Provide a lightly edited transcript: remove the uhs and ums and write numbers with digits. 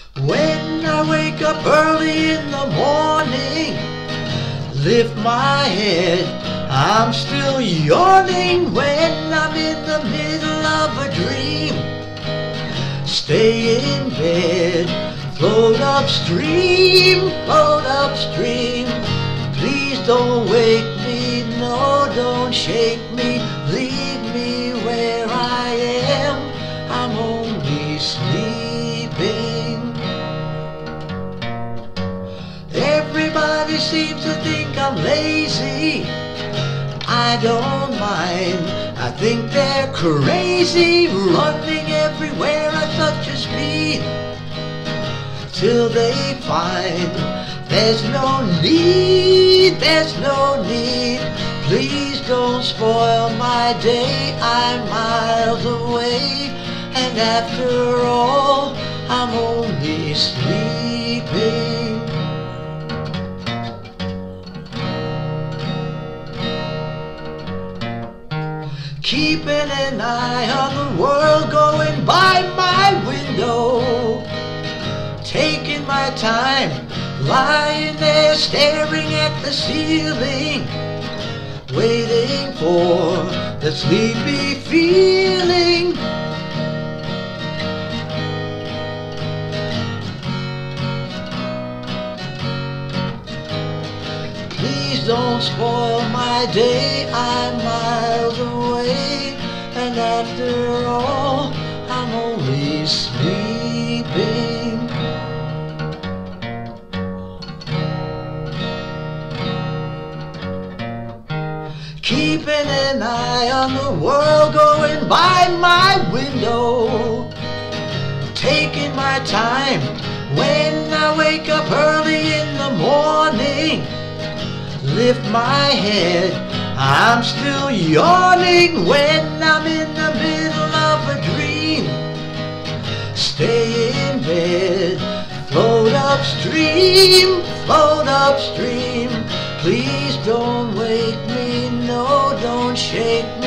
When I wake up early in the morning, lift my head, I'm still yawning. When I'm in the middle of a dream, stay in bed, float upstream, float upstream. Please don't wake me, no, don't shake me, leave me where I am, I'm only sleeping. Everybody seems to think I'm lazy, I don't mind, I think they're crazy, running everywhere at such a speed, till they find there's no need, there's no need. Please don't spoil my day, I'm miles away, and after all, I'm only sleeping. Keeping an eye on the world going by my window, taking my time, lying there staring at the ceiling, waiting for the sleepy feeling. Please don't spoil my day, I'm miles away, and after all, I'm only sleeping. Keeping an eye on the world going by my window, taking my time when I wake up early in the morning, lift my head, I'm still yawning. When I'm in the middle of a dream, stay in bed, float upstream, float upstream. Please don't wake me, no, don't shake